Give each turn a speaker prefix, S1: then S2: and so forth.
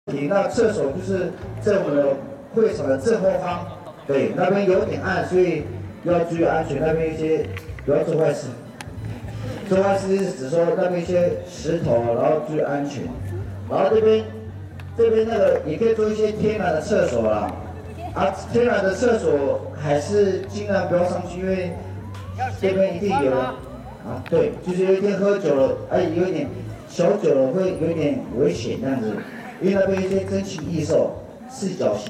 S1: 那厕所就是在我们的会场的正后方，对，那边有点暗，所以要注意安全。那边一些不要做坏事，做坏事是指说那边一些石头，然后注意安全。然后这边那个也可以做一些天然的厕所啦，天然的厕所还是尽量不要上去，因为这边一定有人对，就是有一天喝酒了，有一点小酒了会有点危险这样子。因为那边一些珍禽异兽，四脚星。